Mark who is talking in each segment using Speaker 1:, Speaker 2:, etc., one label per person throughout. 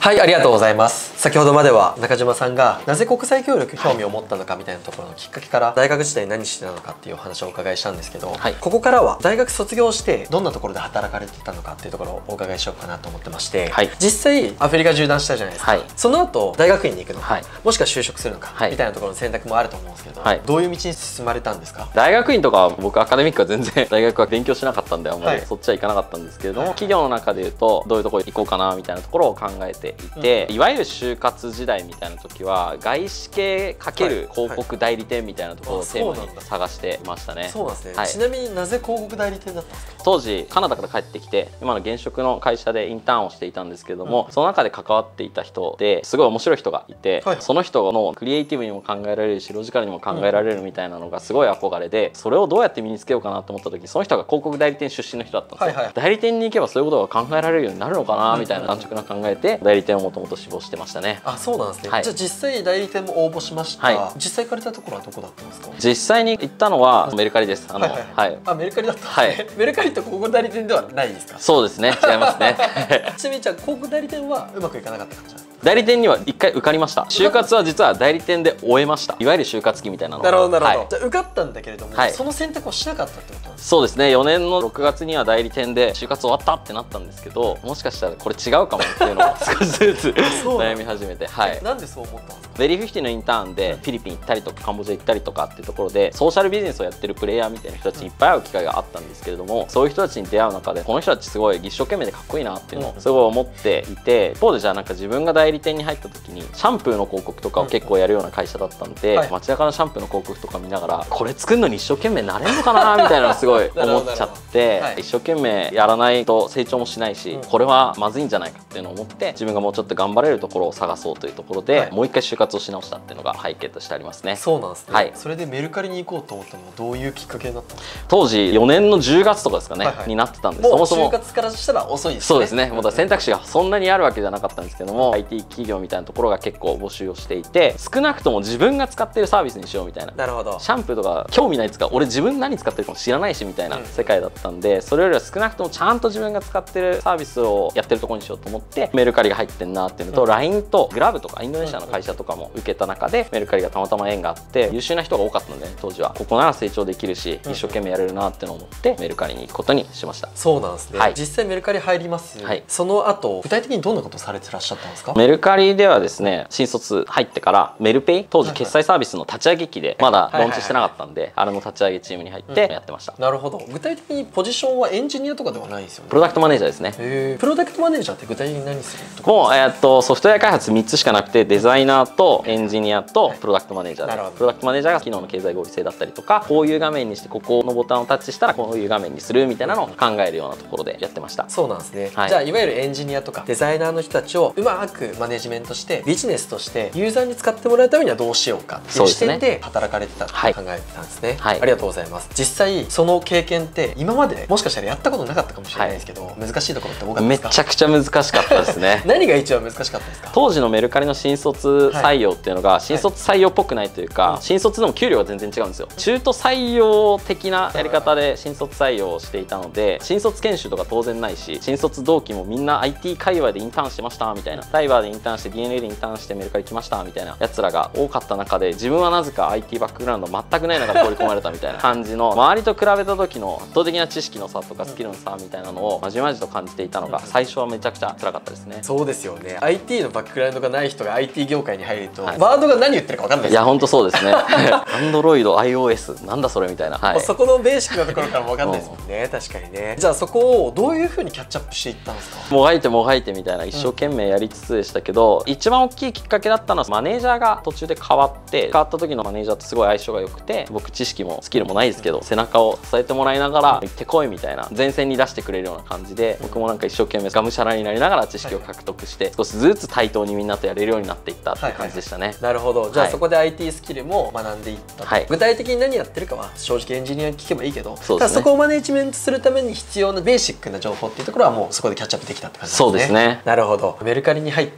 Speaker 1: はい、ありがとうございます。先ほどまでは中島さんがなぜ国際協力に興味を持ったのかみたいなところのきっかけから大学時代何してたのかっていうお話をお伺いしたんですけど、はい、ここからは大学卒業してどんなところで働かれてたのかっていうところをお伺いしようかなと思ってまして、はい、実際アフリカ縦断したじゃないですか、はい、その後大学院に行くのか、はい、もしくは就職するのか、はい、みたいなところの選択もあると思うんですけど、はい、どういう道に進まれたんですか？
Speaker 2: 大学院とか僕アカデミックは全然大学は勉強しなかったんであんまりそっちは行かなかったんですけれども、はい、企業の中でいうとどういうところ行こうかなみたいなところを考えていて、いわゆる就活時代みたいな時は外資系×広告代理店みたいなところをテーマに探してましたね。
Speaker 1: そうなんですね、はい、ちなみになぜ広告代理店だったんですか？
Speaker 2: 当時カナダから帰ってきて今の現職の会社でインターンをしていたんですけれども、その中で関わっていた人ですごい面白い人がいて、はい、その人のクリエイティブにも考えられるしロジカルにも考えられるみたいなのがすごい憧れで、それをどうやって身につけようかなと思った時その人が広告代理店出身の人だったんですよ。はいはい、代理店に行けばそういうことが考えられるようになるのかなみたいな安直な考えて代理店をもともと志望してましたね。
Speaker 1: あ、そうなんですね。はい、じゃあ実際代理店も応募しました。はい、実際行かれたところはどこだったんですか？
Speaker 2: 実際に行ったのはメルカリです。
Speaker 1: あ、メルカリだったんですね。はい、メルカリって広告代理店ではないですか？
Speaker 2: そうですね、違いますね。
Speaker 1: ちなみにじゃあ広告代理店はうまくいかなかった感じなんですか？
Speaker 2: 代理店には1回受かりました。就活は実は代理店で終えました。いわゆる就活期みたいなの。
Speaker 1: なるほどなるほど。はい、じゃあ受かったんだけれども、はい、その選択をしなかったってことなんですか？
Speaker 2: そうですね。4年の6月には代理店で就活終わったってなったんですけど、もしかしたらこれ違うかもっていうのを少しずつ悩み始めて、はい。
Speaker 1: なんでそう思ったんですか？
Speaker 2: ベリー50のインターンでフィリピン行ったりとかカンボジア行ったりとかっていうところでソーシャルビジネスをやってるプレイヤーみたいな人たちにいっぱい会う機会があったんですけれども、そういう人たちに出会う中でこの人たちすごい一生懸命でかっこいいなっていうのをすごい思っていて、一方でじゃあなんか自分が代理店に入った時にシャンプーの広告とかを結構やるような会社だったんで、街中のシャンプーの広告とか見ながらこれ作るのに一生懸命なれんのかなみたいなのすごい思っちゃって一生懸命やらないと成長もしないし、これはまずいんじゃないかっていうのを思って自分がもうちょっと頑張れるところを探そうというところで、もう一回就活をし直したっていうのが背景としてありますね。
Speaker 1: そうなんですね。はい、それでメルカリに行こうと思ったのはどういうきっかけだったんですか？
Speaker 2: 当時4年の10月とかですかね、になってたんで、そもそも
Speaker 1: 就活からしたら遅いですね。
Speaker 2: そうですね。もう選択肢がそんなにあるわけじゃなかったんですけども、IT 企業みたいなところが結構募集をしていて、少なくとも自分が使ってるサービスにしようみたいな。
Speaker 1: なるほど。
Speaker 2: シャンプーとか興味ないですか、俺自分何使ってるかも知らないしみたいな世界だったんで、それよりは少なくともちゃんと自分が使ってるサービスをやってるところにしようと思ってメルカリが入ってんなっていうのと、LINE とグラブとかインドネシアの会社とかも受けた中でメルカリがたまたま縁があって優秀な人が多かったので、当時はここなら成長できるし一生懸命やれるなっていうのを思ってメルカリに行くことにしました。
Speaker 1: そうなんですね。はい、実際メルカリ入ります。はい、その後具体的にどんなことをされてらっしゃったんですか？
Speaker 2: メルカリではですね、新卒入ってからメルペイ、当時決済サービスの立ち上げ期でまだローンチしてなかったんで、あれの立ち上げチームに入ってやってました。
Speaker 1: なるほど。具体的にポジションはエンジニアとかではないですよね。
Speaker 2: プロダクトマネージャーですね。
Speaker 1: プロダクトマネージャーって具体的に何するの？
Speaker 2: もうソフトウェア開発3つしかなくて、デザイナーとエンジニアとプロダクトマネージャーで、プロダクトマネージャーが機能の経済合理性だったりとか、こういう画面にしてここのボタンをタッチしたらこういう画面にするみたいなのを考えるようなところでやってました。
Speaker 1: そうなんですね。はい、じゃあいわゆるエンジニアとかデザイナーの人たちをうまくマネジメントしてビジネスとしてユーザーに使ってもらうためにはどうしようかっていう視点で働かれてたって考えてたんですね。はい、ありがとうございます。実際その経験って今までもしかしたらやったことなかったかもしれないですけど、難しいところって多かったですか？
Speaker 2: めちゃくちゃ難しかったですね。
Speaker 1: 何が一番難しかったですか？
Speaker 2: 当時のメルカリの新卒採用っていうのが新卒採用っぽくないというか、新卒でも給料が全然違うんですよ。中途採用的なやり方で新卒採用をしていたので、新卒研修とか当然ないし、新卒同期もみんな IT 界隈でインターンしてましたみたいな、サイバーでインターンして DNA でインターンしてメルカリ来ましたみたいなやつらが多かった中で、自分はなぜか IT バックグラウンド全くない中で放り込まれたみたいな感じの、周りと比べた時の圧倒的な知識の差とかスキルの差みたいなのをまじまじと感じていたのが最初はめちゃくちゃ辛かったですね。
Speaker 1: そうですよね。 IT のバックグラウンドがない人が IT 業界に入ると、ワードが何言ってるか分かんないです。
Speaker 2: いや本当そうですね。Android、iOS なんだそれみたいな、
Speaker 1: そこのベーシックなところからも分かんないですもんね。確かにね。じゃあそこをどういうふうにキャッチアップしていったんですか？
Speaker 2: もがいてもがいてみたいな一生懸命やりつつでしたけど、一番大きいきっかけだったのはマネージャーが途中で変わった時のマネージャーとすごい相性が良くて、僕知識もスキルもないですけど背中を支えてもらいながら行ってこいみたいな、前線に出してくれるような感じで、僕もなんか一生懸命がむしゃらになりながら知識を獲得して、少しずつ対等にみんなとやれるようになっていったっていう感じでしたね。
Speaker 1: なるほど。じゃあそこで IT スキルも学んでいった。具体的に何やってるかは正直エンジニアに聞けばいいけど、ただそこをマネジメントするために必要なベーシックな情報っていうところはもうそこでキャッチアップできたって感じですね。
Speaker 2: そうですね。
Speaker 1: なるほど。メルカリに入って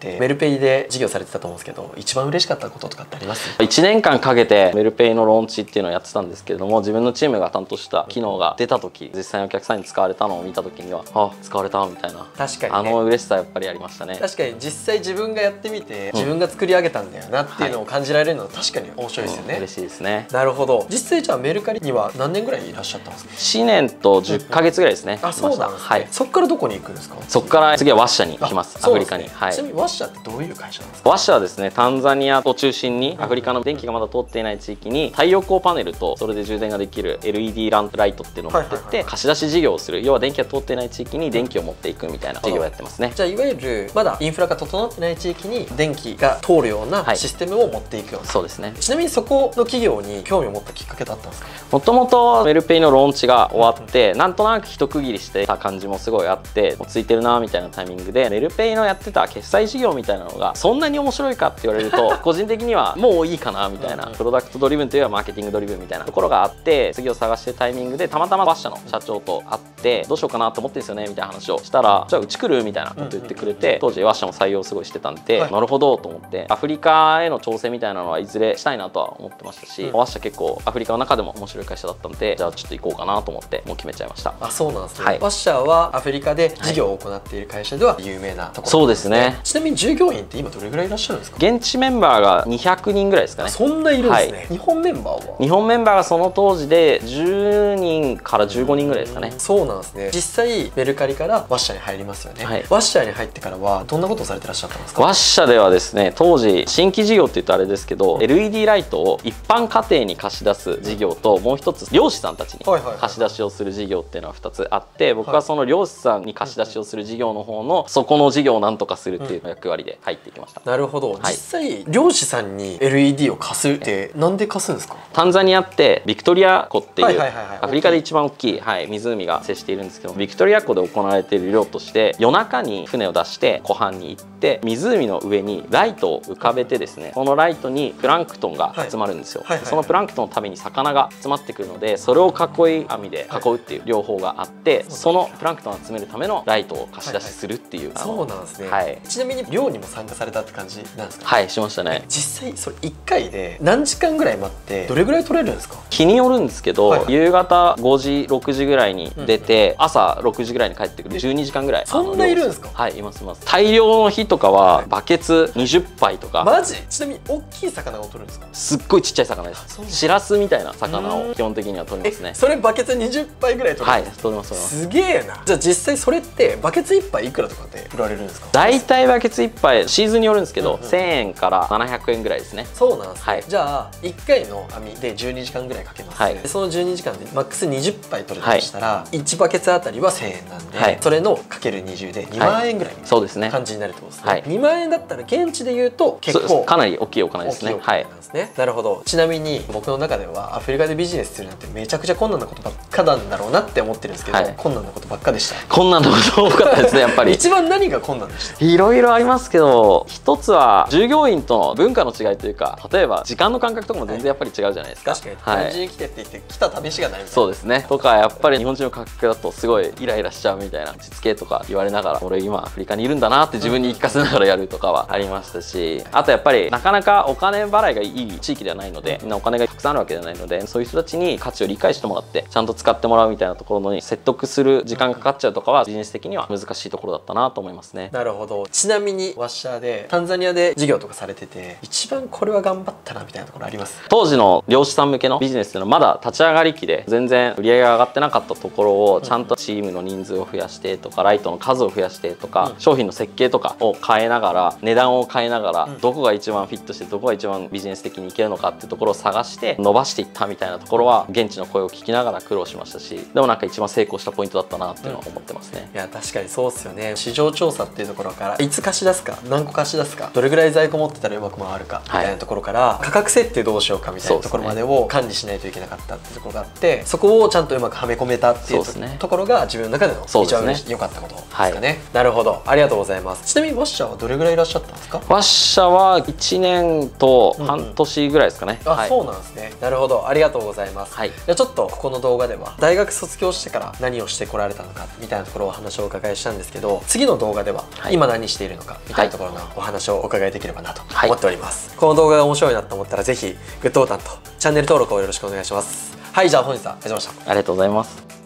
Speaker 1: ってメルペイで事業されてたと思うんですけど、一番嬉しかったこととかってあります？
Speaker 2: 1年間かけてメルペイのローンチっていうのをやってたんですけれども、自分のチームが担当した機能が出た時、実際にお客さんに使われたのを見た時には、あ、使われたみたいな、
Speaker 1: 確かにね、
Speaker 2: 嬉しさやっぱりありましたね。
Speaker 1: 確かに実際自分がやってみて、自分が作り上げたんだよなっていうのを感じられるのは確かに面白いですよね。
Speaker 2: 嬉しいですね。
Speaker 1: なるほど。実際じゃあメルカリには何年ぐらいいらっしゃったんですか
Speaker 2: ？1年と10ヶ月ぐらいですね。
Speaker 1: あ、そうなんですね。
Speaker 2: はい。
Speaker 1: そこからどこに行くんですか？
Speaker 2: そこから次はワッシャに行きます。アフリカに。はい。
Speaker 1: ちなみにワッシャってどういう会社なんですか？
Speaker 2: ワッシャはですね、タンザニアを中心にアフリカの電気がまだ通っていない地域に太陽光パネルとそれで充電ができる LED ランプライトっていうのを持ってって貸し出し事業をする、要は電気が通っていない地域に電気を持っていくみたいな事業をやってますね。
Speaker 1: じゃあいわゆるまだインフラが整ってない地域に電気が通るようなシステムを持っていくような、
Speaker 2: そうですね。
Speaker 1: ちなみにそこの企業に興味を持ったきっかけだったんですか？
Speaker 2: もともとメルペイのローンチが終わってなんとなく一区切りしてた感じもすごいあって、もうついてるなみたいなタイミングでメルペイのやってた決済事業みたいなのがそんなに面白いかって言われると個人的にはもういいかなみたいな、プロダクトドリブンというよりはマーケティングドリブンみたいなところがあって、次を探してるタイミングでたまたまワッシャの社長と会ってどうしようかなと思ってるんですよねみたいな話をしたら、じゃあうち来るみたいなこと言ってくれて、当時ワッシャも採用すごいしてたんで、なるほどと思って、アフリカへの挑戦みたいなのはいずれしたいなとは思ってましたし、ワッシャ結構アフリカの中でも面白い会社だったので、じゃあちょっと行こうかなと思ってもう決めちゃいました。
Speaker 1: あ、そうなんですね。ワッシャはアフリカで事業を行っている会社では有名なところ、
Speaker 2: そうですね。
Speaker 1: ちなみに従業員って今どれぐらいいらっしゃるんですか？
Speaker 2: 現地メンバーが200人ぐらいですかね。
Speaker 1: そんないるんですね。日本メンバーは？
Speaker 2: 日本メンバーがその当時で10人から15人ぐらいですかね。
Speaker 1: そうなんですね。実際メルカリからワッシャに入りますよね。ワッシャに入ってからはどんなことをされてらっしゃったんですか？
Speaker 2: ワッシャではですね、当時新規事業って言うとあれですけど、 LED ライトを一般家庭に貸し出す事業と、もう一つ漁師さんたちに貸し出しをする事業っていうのは2つあって、僕はその漁師さんに貸し出しをする事業の方のそこの事業をなんとかするっていう役割で入っていきました。
Speaker 1: なるほど。実際漁師さんに LED を貸すってなんで貸すんですか？
Speaker 2: タンザニアってビクトリア湖っていうアフリカで一番大きい、湖が接しているんですけど、ビクトリア湖で行われている漁として、夜中に船を出して湖畔に行って湖の上にライトを浮かべてですね、そのライトにプランクトンが集まるんですよ。そのプランクトンのために魚が集まってくるので、それを囲い網で囲うっていう両方があって、そのプランクトンを集めるためのライトを貸し出しするっていう。
Speaker 1: そうなんですね。ちなみに漁にも参加されたって感じなんですか？
Speaker 2: はい、しましたね。
Speaker 1: 実際それ1回で何時間ぐらい待ってどれぐらい取れるんですか？
Speaker 2: 日によるんですけど、夕方5時6時ぐらいに出て、朝6時ぐらいに帰ってくる12時間ぐらい。
Speaker 1: そんないるんですか？
Speaker 2: はい、いますいます。大量の日とかはバケツ20杯とか。
Speaker 1: マジ？ちなみに大きい魚を取るんですか？
Speaker 2: すっごいちっちゃい魚です。シラスみたいな魚を基本的には取りますね。
Speaker 1: それバケツ20杯ぐらい取るんですか？
Speaker 2: はい、取ります。
Speaker 1: すげえな。じゃあ実際それってバケツ1杯いくらとかで売られるんですか？
Speaker 2: 大体バケツ1杯シーズンによるんですけど、1000円から700円ぐらいですね。
Speaker 1: そうなんですね。じゃあ1回の網で12時間ぐらいかけます。その12時間でマックス20杯取れたとしたら、1バケツあたりは1000円なんで、それのかける20で2万円ぐらいの感じになるってことですね。2万円だったら現地で言うと結構
Speaker 2: かなり大きいお金ですね。はい。
Speaker 1: なるほど。ちなみに僕の中ではアフリカでビジネスするなんてめちゃくちゃ困難なことばっかなんだろうなって思ってるんですけど、困難なことばっかでした。
Speaker 2: 困難なこと多かったですね、やっぱり。
Speaker 1: 一番何が困難でした？
Speaker 2: いろいろありますけど、一つは従業員との文化の違いというか、例えば時間の感覚とかも全然やっぱり違うじゃないですか。
Speaker 1: 確かに。日本人来てって言って来た試しがないみたいな。
Speaker 2: そうですね。とかやっぱり日本人の感覚だとすごいイライラしちゃうみたいな、実系とか言われながら、俺今アフリカにいるんだなって自分に言い聞かせながらやるとかはありましたし、あとやっぱりなかなかお金払いがいい地域ではないので、みんなお金がたくさんあるわけではないので、そういう人たちに価値を理解してもらってちゃんと使ってもらうみたいなところに説得する時間がかかっちゃうとかはビジネス的には難しいところだったなと思いますね。
Speaker 1: なるほど。ちなみにワッシャーでタンザニアで事業とかされてて一番これは頑張ったなみたいなところあります？
Speaker 2: 当時の漁師さん向けのビジネスっていうのはまだ立ち上がり期で全然売り上げが上がってなかったところをちゃんとチームの人数を増やしてとかライトの数を増やしてとか商品の設計とかを変えながら値段を変えながらどこが一番フィットしてどこが一番ビジネス的にいけるのかっていうところを探して伸ばしていったみたいなところは現地の声を聞きながら苦労しましたし、でもなんか一番成功したポイントだったなっていうのは思ってますね。
Speaker 1: いや確かにそうっすよね。市場調査っていうところからいつ貸し出すか何個貸し出すかどれぐらい在庫持ってたらうまく回るかみたいなところから、価格設定どうしようかみたいなところまでを管理しないといけなかったっていうところがあって、そこをちゃんとうまくはめ込めたっていうところが自分の中での一番良かったことですかね。なるほど、ありがとうございます。ちなみにワッシャーはどれぐらいいらっしゃったんですか？
Speaker 2: ワッシャーは1年と半年ぐらいですかね。
Speaker 1: あ、そうなんですね。なるほど、ありがとうございます。じゃあちょっとここの動画では大学卒業してから何をしてこられたのかみたいなところをお話をお伺いしたんですけど、次の動画では今何しているのかかみたいなところのお話をお伺いできればなと思っております。この動画が面白いなと思ったらぜひグッドボタンとチャンネル登録をよろしくお願いします。はい、じゃあ本日はありがとうございました。
Speaker 2: ありがとうございます。